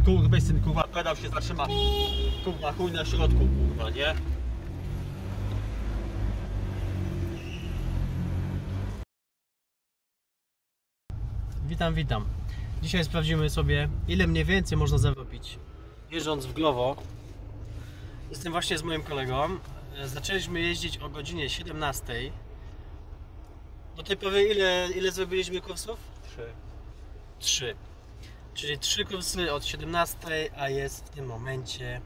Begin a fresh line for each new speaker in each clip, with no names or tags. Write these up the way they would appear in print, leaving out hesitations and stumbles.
weź ten kurwa, pedał się zatrzyma. Kurwa, chuj na środku, kurwa, nie?
Witam. Dzisiaj sprawdzimy sobie, ile mniej więcej można zarobić jeżdżąc w Glovo. Jestem właśnie z moim kolegą. Zaczęliśmy jeździć o godzinie 17. Do tej pory ile zrobiliśmy kursów? 3. Czyli 3 kursy od 17, a jest w tym momencie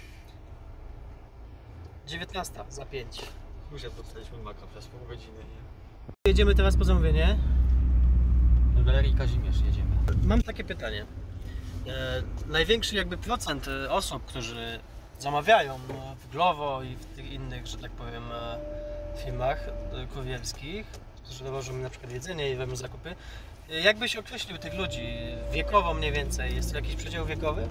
19 za 5.
Już dostaliśmy maka przez pół godziny, nie?
Jedziemy teraz po zamówienie.
Do Galerii Kazimierz jedziemy.
Mam takie pytanie. Największy jakby procent osób, którzy zamawiają w Glovo i w tych innych, że tak powiem, firmach kurierskich, którzy dowożą mi na przykład jedzenie i robią zakupy, jak byś określił tych ludzi wiekowo mniej więcej? Jest to jakiś przedział wiekowy?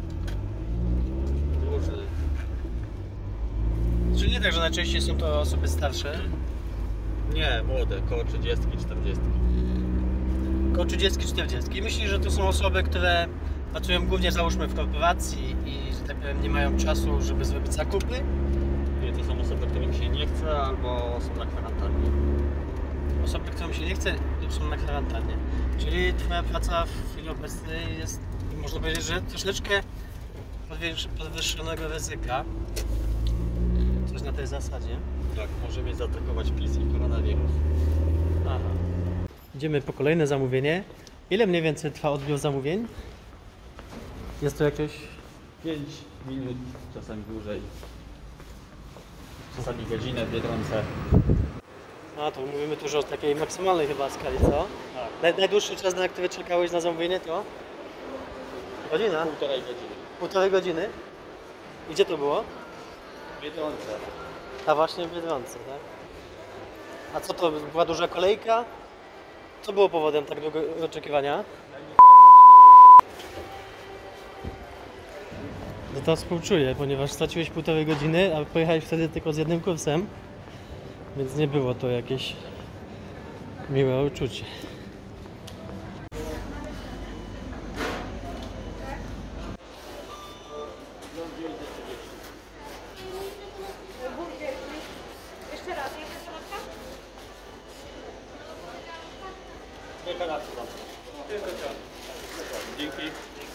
Duży.
Czyli nie tak, że najczęściej są to osoby starsze?
Nie, młode, koło 30, 40.
Około 30-40. Myślisz, że to są osoby, które pracują głównie, załóżmy, w korporacji i, że tak powiem, nie mają czasu, żeby zrobić zakupy?
Nie, to są osoby, którym się nie chce albo są na kwarantannie.
Osoby, którym się nie chce, są na kwarantannie. Czyli twoja praca w chwili obecnej jest, można powiedzieć, że troszeczkę podwyższonego ryzyka. Coś na tej zasadzie.
Tak, może mnie zaatakować PiS i koronawirus.
Aha. Idziemy po kolejne zamówienie. Ile mniej więcej trwa odbiór zamówień? Jest to jakieś...
5 minut, czasami dłużej. Czasami godzinę w Biedronce.
A to mówimy tu już o takiej maksymalnej chyba skali, co?
Tak.
Najdłuższy czas, na który czekałeś na zamówienie, to? Godzina?
Półtorej godziny.
Półtorej godziny? I gdzie to było?
W Biedronce.
A właśnie w Biedronce, tak? A co to, była duża kolejka? Co było powodem tak długiego oczekiwania? No to współczuję, ponieważ straciłeś półtorej godziny, a pojechałeś wtedy tylko z jednym kursem. Więc nie było to jakieś miłe uczucie.
Jeszcze raz, jedna sałatka?
Tylko raz tam. Tylko raz. Dzięki.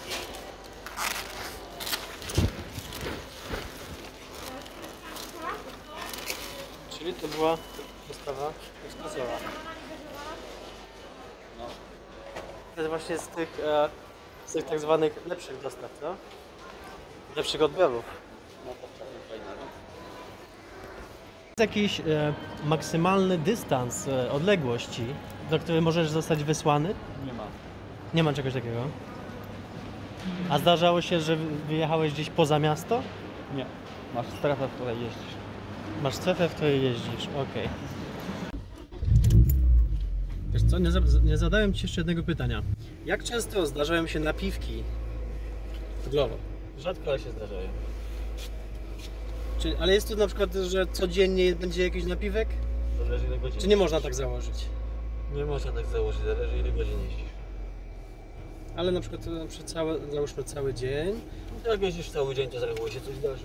Czyli to była dostawa ekspresowa.
No.
To jest właśnie z tych tak zwanych lepszych dostaw, co? Lepszych odbiorów.
No to czasem fajne, no.
Jest jakiś maksymalny dystans odległości, do której możesz zostać wysłany?
Nie ma.
Nie ma czegoś takiego. A zdarzało się, że wyjechałeś gdzieś poza miasto?
Nie. Masz strefę, w której jeździsz.
Masz strefę, w której jeździsz, okej. Wiesz co, nie zadałem Ci jeszcze jednego pytania. Jak często zdarzają się napiwki w Glovo?
Rzadko, ale się zdarzają.
Ale jest to na przykład, że codziennie będzie jakiś napiwek?
Zależy ile godzin.
Czy nie można tak założyć?
Nie można tak założyć, zależy ile godzin jeździsz.
Ale na przykład załóżmy cały dzień.
Jak jeździsz cały dzień, to z reguły się coś zdarzy.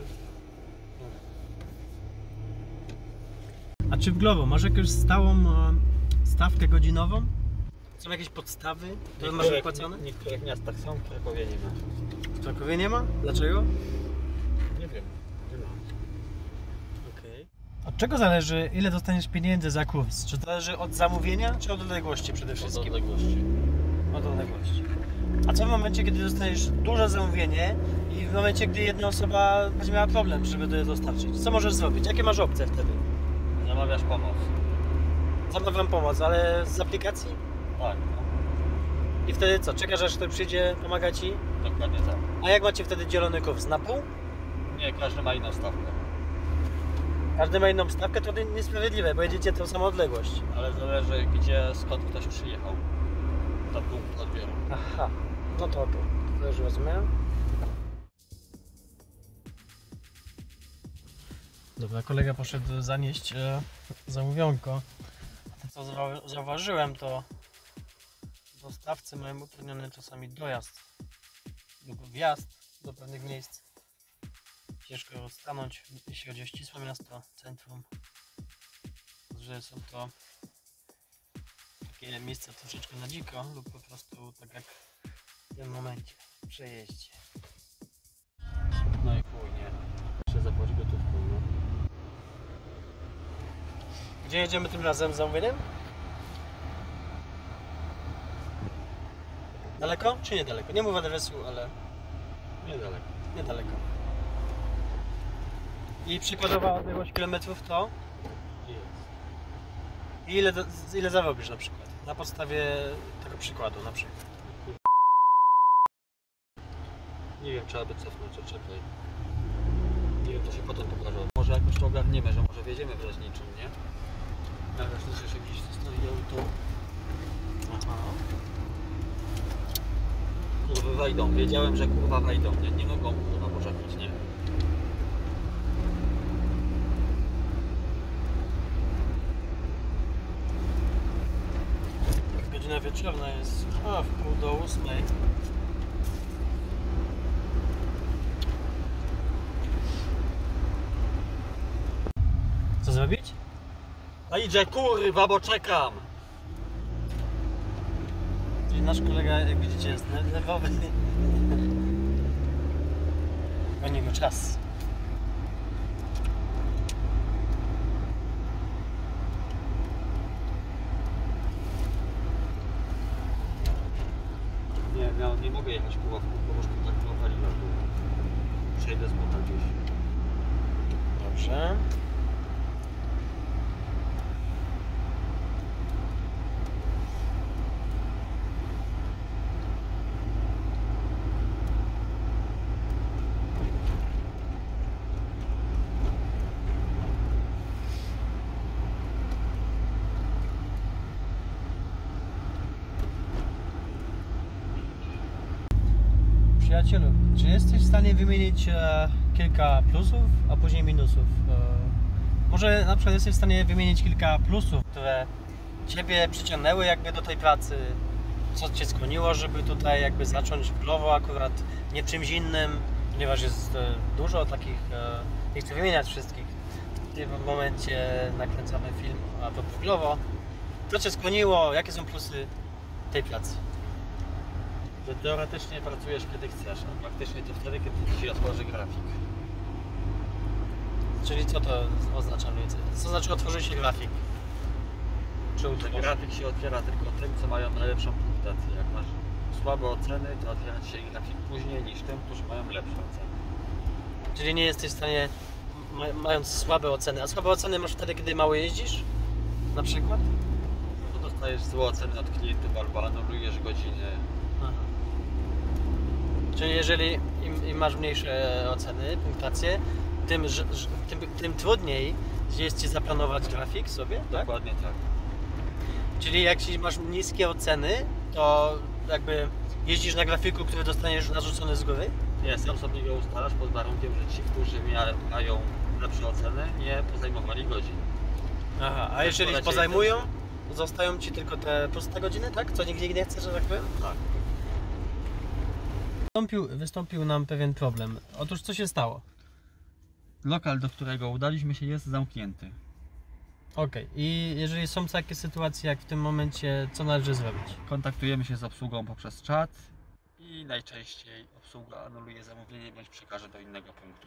A czy w Glovo masz jakąś stałą stawkę godzinową? Są jakieś podstawy, które masz wypłacone?
W niektórych miastach są, w Krakowie nie ma.
W Krakowie nie ma? Dlaczego?
Nie wiem. Nie ma.
Okej. Od czego zależy, ile dostaniesz pieniędzy za kurs? Czy to zależy od zamówienia, czy od odległości przede
Od
wszystkim?
odległości.
Od odległości. A co w momencie, kiedy dostaniesz duże zamówienie i w momencie, gdy jedna osoba będzie miała problem, żeby to je dostarczyć? Co możesz zrobić? Jakie masz opcje wtedy?
Zamawiasz pomoc.
Zamawiam pomoc, ale z aplikacji?
Tak, no.
I wtedy co? Czekasz, aż ktoś przyjdzie, pomaga Ci?
Dokładnie tak.
A jak macie wtedy dzielony kurs? Na pół?
Nie, każdy ma inną stawkę.
Każdy ma inną stawkę, to niesprawiedliwe, bo jedziecie tą samą odległość.
Ale zależy gdzie, skąd ktoś przyjechał. To punkt odbioru.
Aha, no to już rozumiem. Dobra, kolega poszedł zanieść zamówionko. To co zauważyłem, to dostawcy mają uprawniony czasami dojazd lub wjazd do pewnych miejsc. Ciężko stanąć, jeśli chodzi o ścisłe miasto, centrum. Że są to takie miejsca troszeczkę na dziko lub po prostu tak jak w tym momencie, w przejeździe.
No i chuj, nie. Muszę zapłacić gotówką, no.
Gdzie jedziemy tym razem z zamówieniem? Daleko czy niedaleko? Nie mówię adresu, ale
Niedaleko.
niedaleko. I przykładowa odległość kilometrów to?
Jest.
I ile zarobisz na przykład? Na podstawie tego przykładu na przykład.
Nie wiem, trzeba by cofnąć, czekaj. Nie wiem, to się potem pokaże. Może jakoś to ogarniemy, że może wjedziemy w Leśniczym, nie? Ale słyszę, że gdzieś stoi auto.
Aha.
Kurwa wejdą, wiedziałem, że kurwa wejdą, nie mogą kurwa poczekać, nie?
Godzina wieczorna jest w 7:30. Co zrobić?
No idzie kurwa, bo czekam!
Czyli nasz kolega, jak widzicie, jest nerwowy. Gonimy czas.
Nie mogę jechać kurwa w kółko, bo już tak blokaliła tu. Przejdę z buta gdzieś.
Dobrze. Przyjacielu, czy jesteś w stanie wymienić kilka plusów, a później minusów? Może na przykład jesteś w stanie wymienić kilka plusów, które Ciebie przyciągnęły jakby do tej pracy? Co Cię skłoniło, żeby tutaj jakby zacząć Głowo akurat nie czymś innym, ponieważ jest dużo takich, nie chcę wymieniać wszystkich. W tym momencie nakręcamy film a propos Głowo. Co Cię skłoniło? Jakie są plusy tej pracy?
Że teoretycznie pracujesz kiedy chcesz, a praktycznie to wtedy, kiedy ci otworzy grafik.
Czyli co to oznacza mniej więcej? Co znaczy otworzy się grafik? Czy
Że
utworzy?
grafik się otwiera tylko tym, co mają najlepszą punktację. Jak masz słabe oceny, to otwiera ci się grafik później niż tym, którzy mają lepsze oceny.
Czyli nie jesteś w stanie, mając słabe oceny, a słabe oceny masz wtedy, kiedy mało jeździsz? Na przykład?
No to dostajesz złe oceny od klientów albo anulujesz godziny.
Aha. Czyli jeżeli im masz mniejsze oceny, punktacje, tym trudniej jest Ci zaplanować grafik sobie, tak?
Dokładnie tak.
Czyli jak masz niskie oceny, to jakby jeździsz na grafiku, który dostaniesz narzucony z góry?
Nie, sam sobie go ustalasz pod warunkiem, że ci, którzy mają lepsze oceny, nie pozajmowali godzin.
Aha, a
Tak,
jeżeli
polecieli
pozajmują,
też.
to zostają Ci tylko te puste godziny, tak? Co nigdy nie chce, że tak powiem?
Tak.
Wystąpił nam pewien problem. Otóż co się stało?
Lokal, do którego udaliśmy się, jest zamknięty.
Okej, i jeżeli są takie sytuacje jak w tym momencie, co należy zrobić?
Kontaktujemy się z obsługą poprzez czat i najczęściej obsługa anuluje zamówienie bądź przekaże do innego punktu.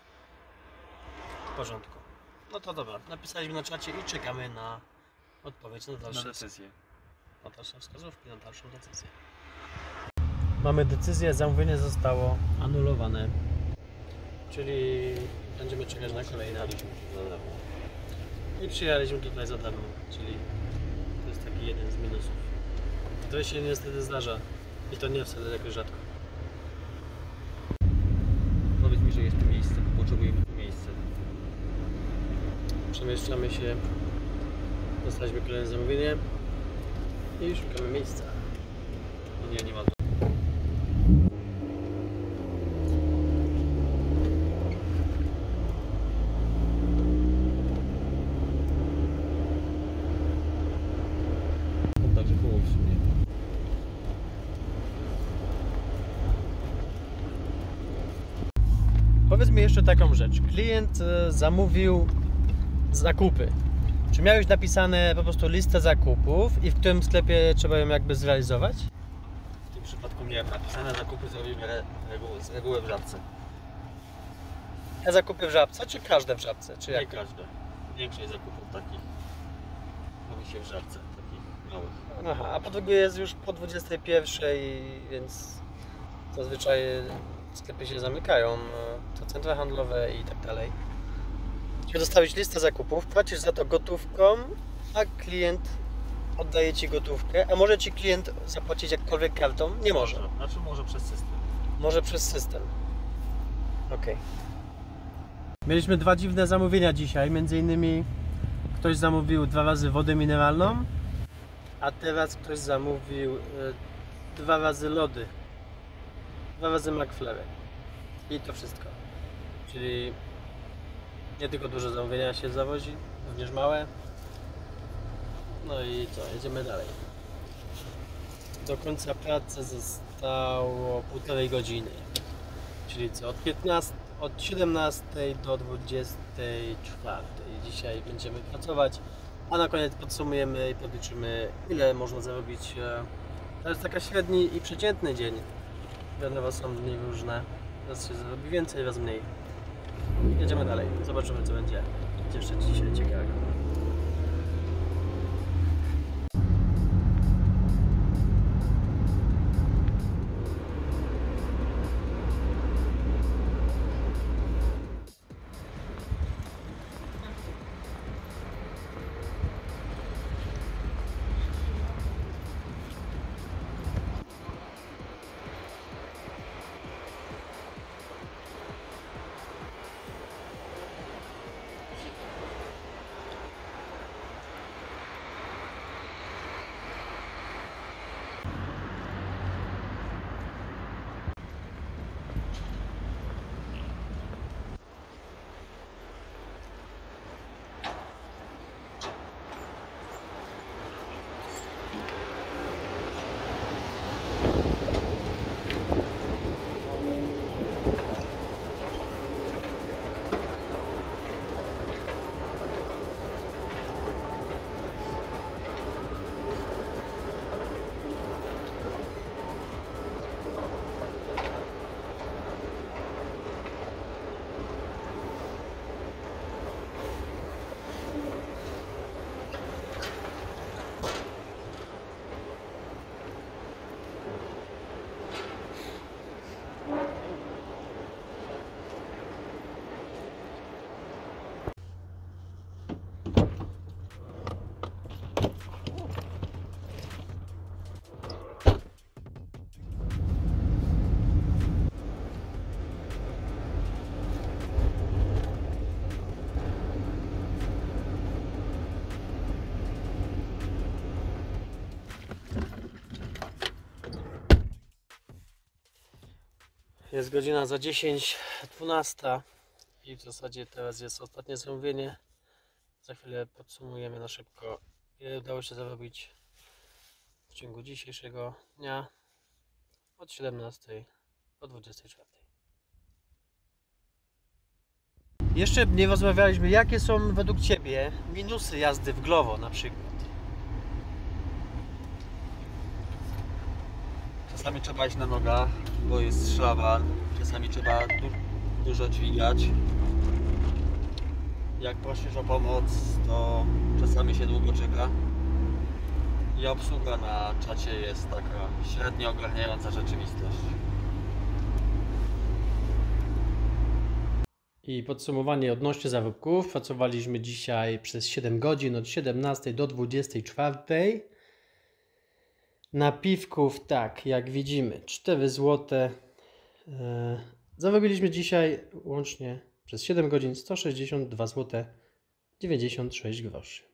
W porządku. No to dobra, napisaliśmy na czacie i czekamy na odpowiedź na
Na
dalsze
decyzję.
wskazówki, na dalszą decyzję. Mamy decyzję, zamówienie zostało anulowane. Czyli będziemy czekać na kolejne. I przyjechaliśmy tutaj za darmo, czyli to jest taki jeden z minusów. To się niestety zdarza i to nie wcale jakoś rzadko.
Powiedz mi, że jest tu miejsce, bo potrzebujemy tu miejsce.
Przemieszczamy się, dostaliśmy kolejne zamówienie i szukamy miejsca.
No nie ma. Także koło w sumie.
powiedz mi jeszcze taką rzecz. Klient zamówił zakupy. Czy miałeś napisane po prostu listę zakupów i w którym sklepie trzeba ją jakby zrealizować?
W tym przypadku miałem napisane zakupy, zrobimy z reguły w Żabce.
A zakupy w Żabce, czy każde w Żabce? Czy
Nie
jak?
każde. Większość zakupów takich robi się w Żabce, takich małych.
Aha, a po drugie jest już po 21, więc zazwyczaj sklepy się zamykają, to centra handlowe i tak dalej. Musisz dostawić listę zakupów, płacisz za to gotówką, a klient oddaje Ci gotówkę. A może Ci klient zapłacić jakkolwiek kartą? Nie może.
Znaczy może przez system.
Może przez system. Ok. Mieliśmy dwa dziwne zamówienia dzisiaj. Między innymi ktoś zamówił 2 razy wodę mineralną, a teraz ktoś zamówił 2 razy lody. 2 razy McFlurry. I to wszystko. Czyli nie tylko duże zamówienia się zawozi, również małe. No i co, jedziemy dalej. Do końca pracy zostało 1,5 godziny. Czyli co, od 17 do 24. Dzisiaj będziemy pracować, a na koniec podsumujemy i podliczymy, ile można zarobić. To jest taka średni i przeciętny dzień. Wiadomo, są dni różne. Raz się zarobi więcej, raz mniej. Jedziemy dalej, zobaczymy co będzie jeszcze dzisiaj ciekawego. Jest godzina za 10, 12 i w zasadzie teraz jest ostatnie zamówienie. Za chwilę podsumujemy na szybko, ile udało się zarobić w ciągu dzisiejszego dnia od 17 do 24. Jeszcze nie rozmawialiśmy, jakie są według Ciebie minusy jazdy w Glovo na przykład.
Czasami trzeba iść na nogach, bo jest szlaban. Czasami trzeba dużo dźwigać. Jak prosisz o pomoc, to czasami się długo czeka. I obsługa na czacie jest taka średnio ogarniająca rzeczywistość.
I podsumowanie odnośnie zarobków. Pracowaliśmy dzisiaj przez 7 godzin od 17 do 24. Napiwków, tak, jak widzimy, 4 zł. Zarobiliśmy dzisiaj łącznie przez 7 godzin 162 zł 96 groszy.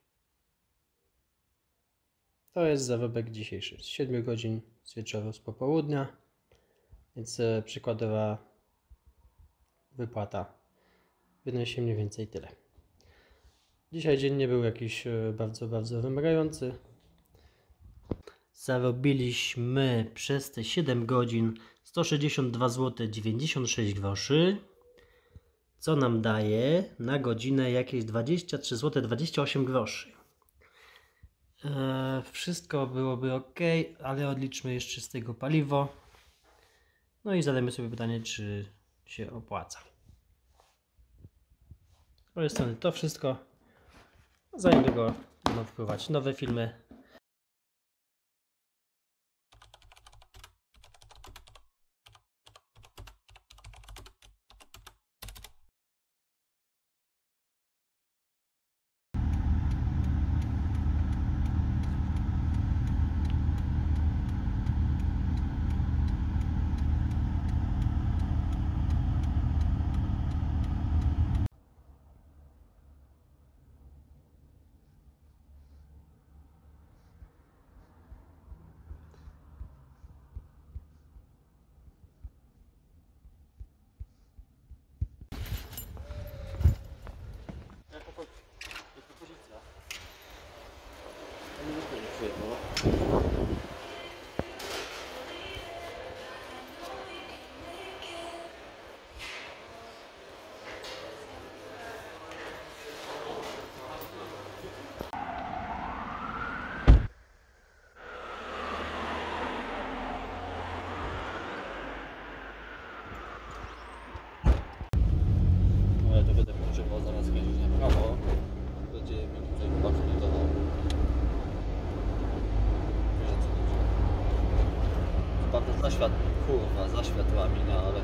To jest zarobek dzisiejszy z 7 godzin z wieczoru, z popołudnia. Więc przykładowa wypłata wynosi mniej więcej tyle. Dzisiaj dzień nie był jakiś bardzo wymagający. Zarobiliśmy przez te 7 godzin 162 zł 96 groszy. co nam daje na godzinę jakieś 23 zł 28 groszy. Wszystko byłoby ok, ale odliczmy jeszcze z tego paliwo. No i zadajmy sobie pytanie, czy się opłaca. Z mojej strony to wszystko. Za niedługo będą wpływać nowe filmy.
Ale to będę potrzebował zaraz kręcić na prawo. Będzie mi tutaj baklidował. Wiesz o co chodzi. Prawda za światłami, kurwa, za światłami, no ale